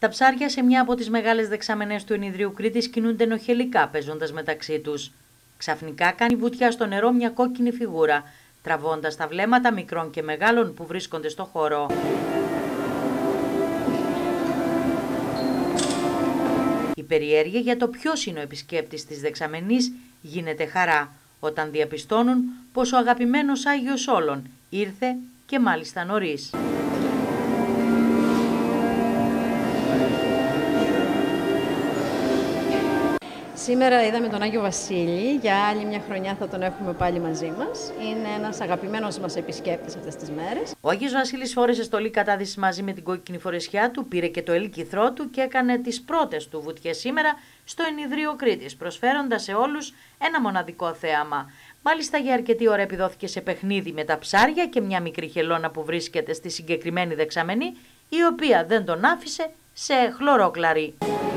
Τα ψάρια σε μια από τις μεγάλες δεξαμενές του ενιδρίου Κρήτης κινούνται ενοχελικά παίζοντας μεταξύ τους. Ξαφνικά κάνει βουτιά στο νερό μια κόκκινη φιγούρα, τραβώντας τα βλέμματα μικρών και μεγάλων που βρίσκονται στο χώρο. Η περιέργεια για το ποιος είναι ο επισκέπτης της δεξαμενής γίνεται χαρά, όταν διαπιστώνουν πως ο αγαπημένος Άγιος Όλων ήρθε και μάλιστα νωρίς. Σήμερα είδαμε τον Άγιο Βασίλη, για άλλη μια χρονιά θα τον έχουμε πάλι μαζί μας. Είναι ένας αγαπημένος μας επισκέπτης αυτές τις μέρες. Ο Άγιος Βασίλης φόρεσε στολή κατάδυσης μαζί με την κόκκινη φορεσιά του, πήρε και το ελκυθρό του και έκανε τις πρώτες του βουτιές σήμερα στο ενιδρίο Κρήτης, προσφέροντας σε όλους ένα μοναδικό θέαμα. Μάλιστα για αρκετή ώρα επιδόθηκε σε παιχνίδι με τα ψάρια και μια μικρή χελώνα που βρίσκεται στη συγκεκριμένη δεξαμενή, η οποία δεν τον άφησε σε χλωρόκλαρη.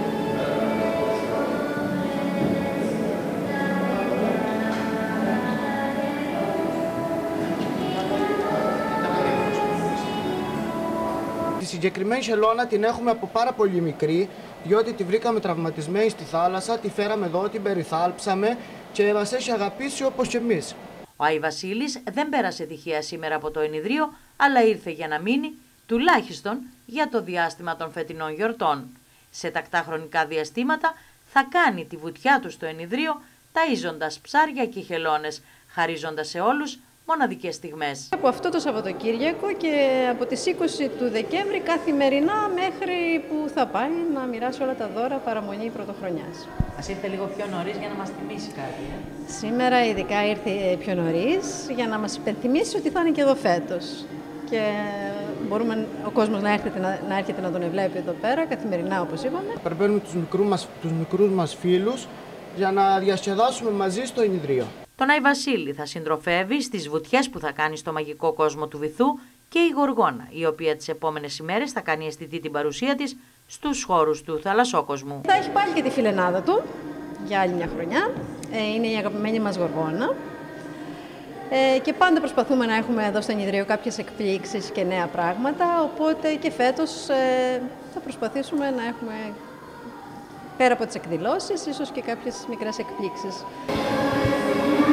Τη συγκεκριμένη χελώνα την έχουμε από πάρα πολύ μικρή, διότι τη βρήκαμε τραυματισμένη στη θάλασσα, τη φέραμε εδώ, την περιθάλψαμε και μας έχει αγαπήσει όπως και εμείς. Ο Άι Βασίλης δεν πέρασε τυχαία σήμερα από το ενιδρίο, αλλά ήρθε για να μείνει, τουλάχιστον για το διάστημα των φετινών γιορτών. Σε τακτά χρονικά διαστήματα θα κάνει τη βουτιά του στο ενιδρίο, ταΐζοντας ψάρια και χελώνες, χαρίζοντας σε όλους μοναδικές στιγμές. Από αυτό το Σαββατοκύριακο και από τις 20 του Δεκέμβρη καθημερινά μέχρι που θα πάει να μοιράσει όλα τα δώρα παραμονή πρωτοχρονιάς. Ας ήρθε λίγο πιο νωρίς για να μας θυμίσει κάτι. Σήμερα ειδικά ήρθε πιο νωρίς για να μας υπενθυμίσει ότι θα είναι και εδώ φέτος. Και μπορούμε ο κόσμος να έρχεται να τον βλέπει εδώ πέρα καθημερινά, όπως είπαμε. Περιμένουμε τους μικρούς μας φίλους για να διασκεδάσουμε μαζί στο ενιδρίο. Τον Άι Βασίλη θα συντροφεύει στις βουτιές που θα κάνει στο μαγικό κόσμο του βυθού και η Γοργόνα, η οποία τις επόμενες ημέρες θα κάνει αισθητή την παρουσία της στους χώρους του θαλασσόκοσμου. Θα έχει πάλι και τη φιλενάδα του για άλλη μια χρονιά. Είναι η αγαπημένη μας Γοργόνα. Και πάντα προσπαθούμε να έχουμε εδώ στο ενιδρίο κάποιες εκπλήξεις και νέα πράγματα, οπότε και φέτος θα προσπαθήσουμε να έχουμε πέρα από τις εκδηλώσεις, ίσως και κάποιες μικρές εκπλήξεις.